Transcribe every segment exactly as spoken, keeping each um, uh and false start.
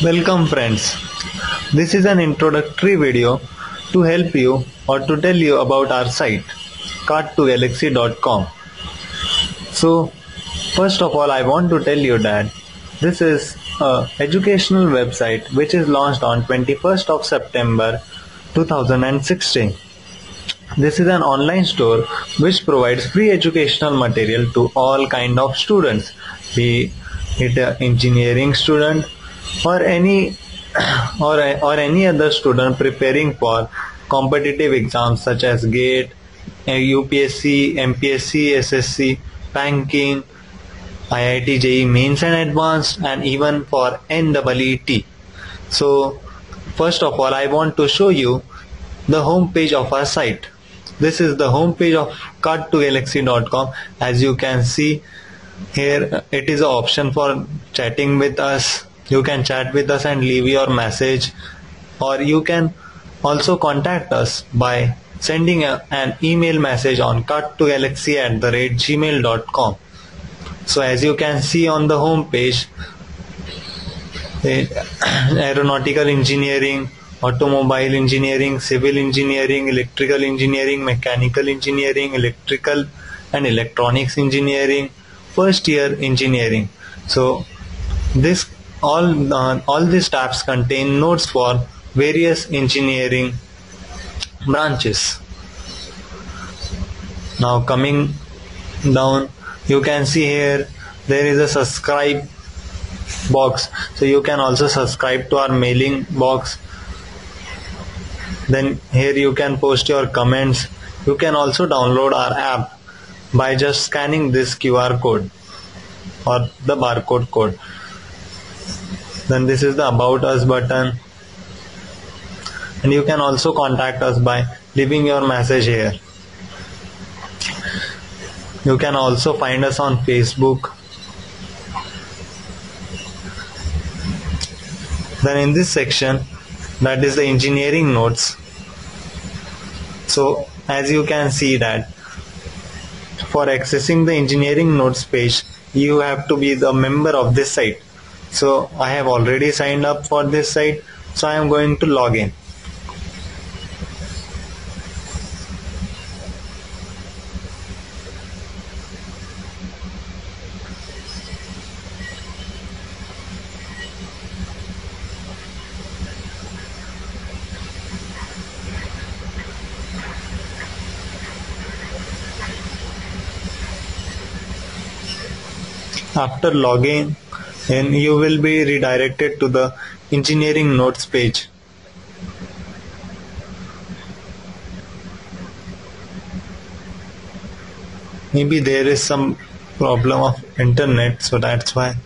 Welcome friends. This is an introductory video to help you or to tell you about our site cart two galaxy dot com. So first of all I want to tell you that this is a educational website which is launched on twenty-first of September two thousand sixteen. This is an online store which provides free educational material to all kind of students, be it an engineering student or any or, or any other student preparing for competitive exams such as GATE, U P S C, M P S C, S S C, banking, I I T J E E mains and advanced, and even for N E E T. So first of all I want to show you the home page of our site. This is the home page of cart two galaxy dot com. As you can see here, it is an option for chatting with us. You can chat with us and leave your message, or you can also contact us by sending a, an email message on cart two galaxy at the rate gmail dot com. So as you can see on the home page, aeronautical engineering, automobile engineering, civil engineering, electrical engineering, mechanical engineering, electrical and electronics engineering, first year engineering. So this all uh, all these tabs contain notes for various engineering branches. Now coming down, you can see here there is a subscribe box, so you can also subscribe to our mailing box. Then here you can post your comments. You can also download our app by just scanning this Q R code or the barcode code. Then this is the About Us button, and you can also contact us by leaving your message here. You can also find us on Facebook. Then in this section, that is the engineering notes. So as you can see that for accessing the engineering notes page, you have to be the member of this site. So I have already signed up for this site, so I am going to log in. After logging in, you will be redirected to the engineering notes page. Maybe there is some problem of internet, so that's why.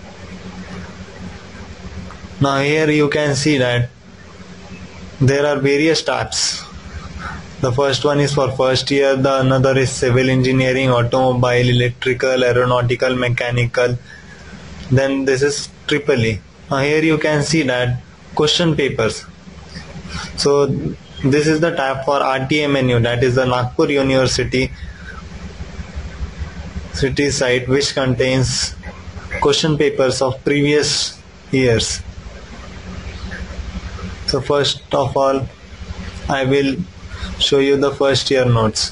Now here you can see that there are various tabs. The first one is for first year, the another is civil engineering, automobile, electrical, aeronautical, mechanical. Then this is triple E. Now here you can see that question papers. So this is the tab for R T M N U, that is the Nagpur University city site, which contains question papers of previous years. So first of all I will show you the first year notes.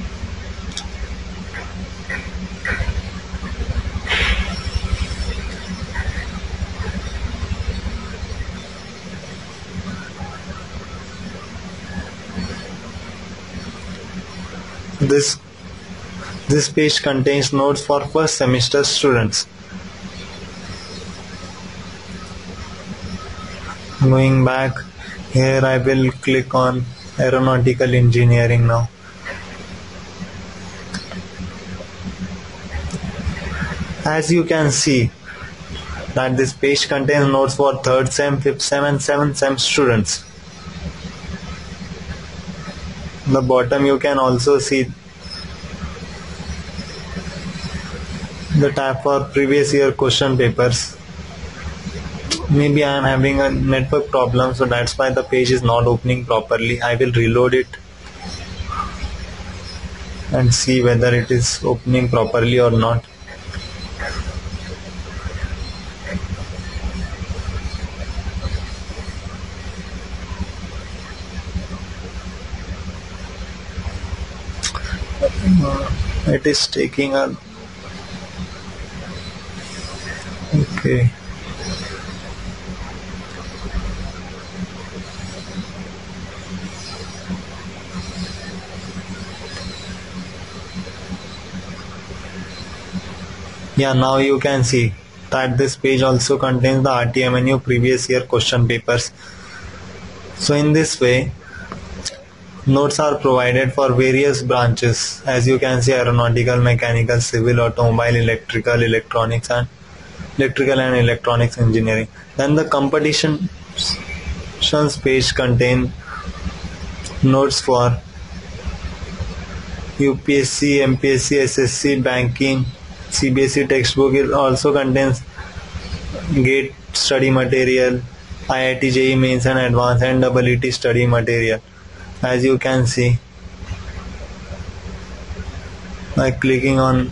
This this page contains notes for first semester students. Going back, here I will click on aeronautical engineering now. As you can see that this page contains notes for third sem, fifth sem and seventh sem students. On the bottom you can also see the tab for previous year question papers. Maybe I am having a network problem, so that's why the page is not opening properly. I will reload it and see whether it is opening properly or not. It is taking a okay. Yeah, now you can see that this page also contains the R T M N U previous year question papers. So in this way, notes are provided for various branches, as you can see: aeronautical, mechanical, civil, automobile, electrical, electronics and electrical and electronics engineering. Then the competitions page contain notes for U P S C, M P S C, S S C, banking. C B S E textbook. It also contains GATE study material, I I T J E E mains and advanced, and E E T study material. As you can see, by clicking on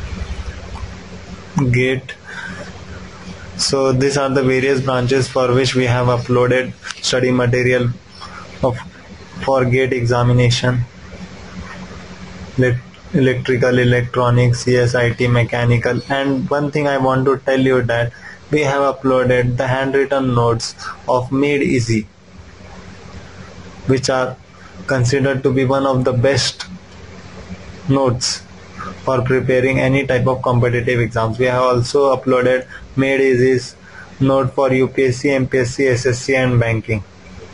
GATE. So these are the various branches for which we have uploaded study material of for GATE examination. Let electrical, electronics, C S I T, mechanical. And one thing I want to tell you that we have uploaded the handwritten notes of Made Easy, which are considered to be one of the best notes for preparing any type of competitive exams. We have also uploaded Made Easy's note for U P S C, M P S C, S S C and banking.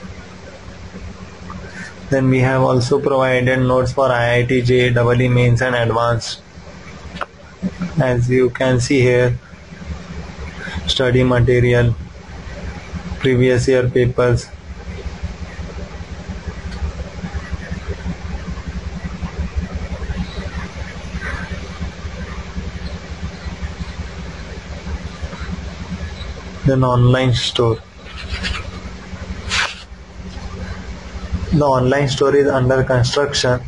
Then we have also provided notes for I I T J E E, E E mains and advanced. As you can see here, study material, previous year papers. Then online store. The online store is under construction,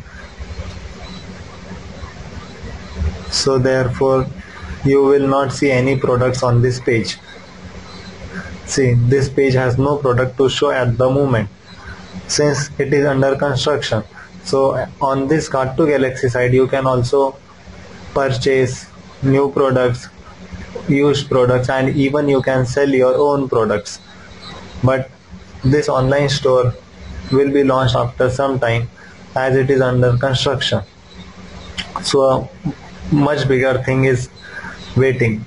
so therefore you will not see any products on this page. See, this page has no product to show at the moment since it is under construction. So on this cart to galaxy side you can also purchase new products, used products, and even you can sell your own products. But this online store will be launched after some time as it is under construction. So a much bigger thing is waiting.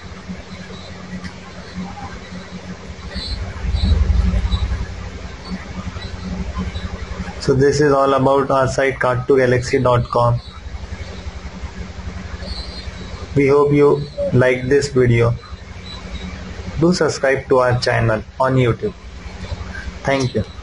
So this is all about our site cart to galaxy dot com. We hope you like this video. Do subscribe to our channel on YouTube. Thank you.